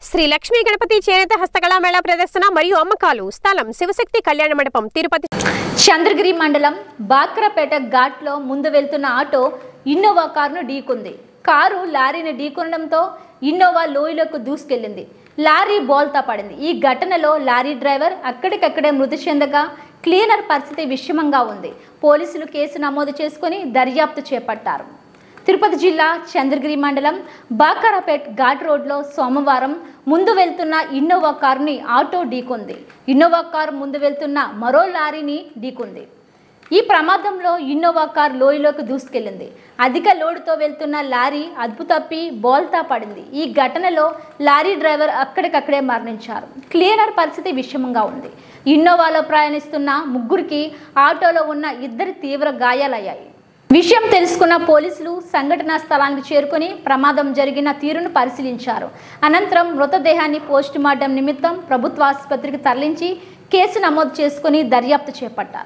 శ్రీ లక్ష్మీ గణపతి చేనేత హస్తకళా మేళా ప్రదర్శన మరియు అమ్మకాలు స్థలం శివశక్తి కళ్యాణ మండపం తిరుపతి చంద్రగిరి మండలం బాక్రాపేట ఘాట్లో ముందు వెళ్తున్న ఆటో ఇన్నోవా కారును ఢీకొంది. కారు లారీని ఢీకొనడంతో ఇన్నోవా లోయలోకి దూసుకెళ్లింది. లారీ బోల్తా పడింది. ఈ ఘటనలో లారీ డ్రైవర్ అక్కడికక్కడే మృతి చెందగా క్లీనర్ పరిస్థితి విషమంగా ఉంది. పోలీసులు కేసు నమోదు చేసుకుని దర్యాప్తు చేపట్టారు. తిరుపతి జిల్లా చంద్రగిరి మండలం బాక్రాపేట్ ఘాట్ రోడ్లో సోమవారం ముందు వెళ్తున్న ఇన్నోవా కారుని ఆటో ఢీకొంది. ఇన్నోవా కారు ముందు వెళ్తున్న మరో లారీని ఢీకొంది. ఈ ప్రమాదంలో ఇన్నోవా కారు లోయలోకి దూసుకెళ్లింది. అధిక లోడుతో వెళ్తున్న లారీ అదుపు తప్పి బోల్తా పడింది. ఈ ఘటనలో లారీ డ్రైవర్ అక్కడికక్కడే మరణించారు. క్లీనర్ పరిస్థితి విషమంగా ఉంది. ఇన్నోవాలో ప్రయాణిస్తున్న ముగ్గురికి ఆటోలో ఉన్న ఇద్దరు తీవ్ర గాయాలయ్యాయి. విషయం తెలుసుకున్న పోలీసులు సంఘటనా స్థలానికి చేరుకుని ప్రమాదం జరిగిన తీరును పరిశీలించారు. అనంతరం మృతదేహాన్ని పోస్టుమార్టం నిమిత్తం ప్రభుత్వ ఆసుపత్రికి తరలించి కేసు నమోదు చేసుకుని దర్యాప్తు చేపట్టారు.